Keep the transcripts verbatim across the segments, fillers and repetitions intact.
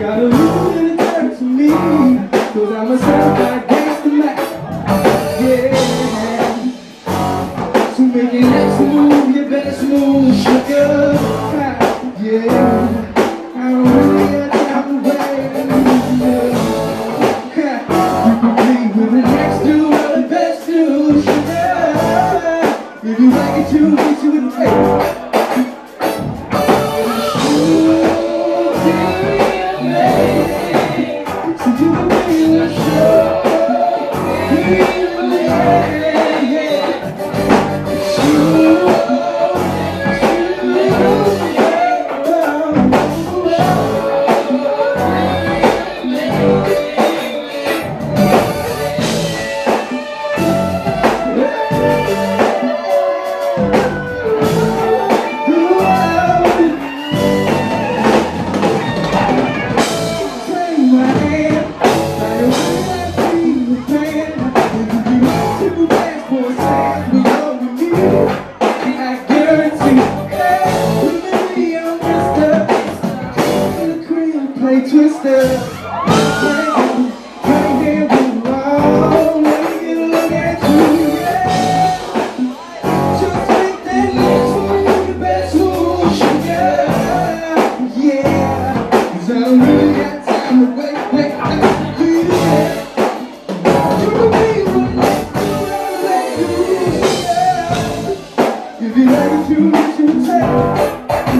Gotta lose in the dirt to me, cause I'm a certified gangster man. Yeah. So make your next move, your best move, sugar. Yeah. I don't really got time to wait. You can be with the next dude or the best dude, sugar. If you like it, you get you in the tape. Twister. If you like it, you get you take.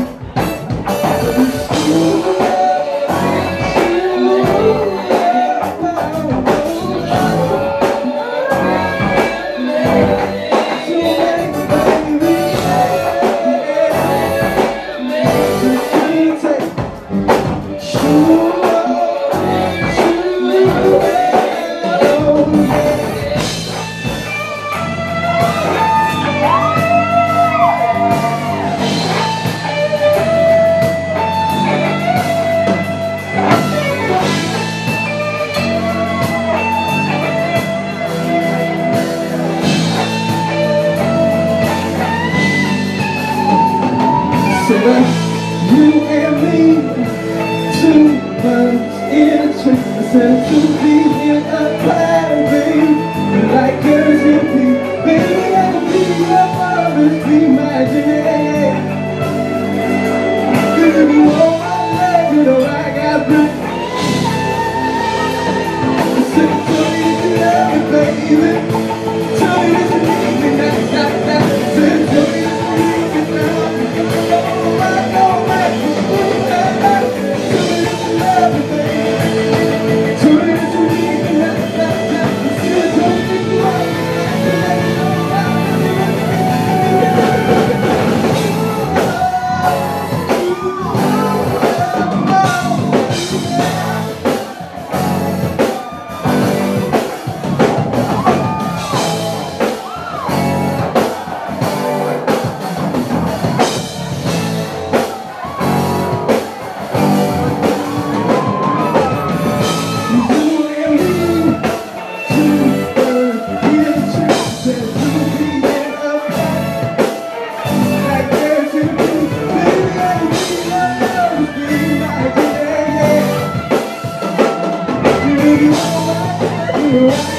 You and me, two birds in a tree. I said two bees in a cloud, baby. Like girls in pee, baby, I can be your father's be my jam. If you want my love, you know I got blue. I said, tell me that you love me, baby. Tell me that you need me, that, that, that. I said, tell me that you need me now. You